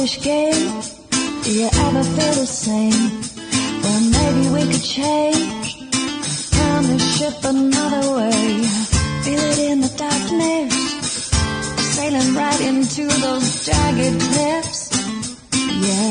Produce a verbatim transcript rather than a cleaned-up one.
childish game. Do you ever feel the same? Well, maybe we could change. Turn the ship another way. Feel it in the darkness, sailing right into those jagged cliffs. Yeah.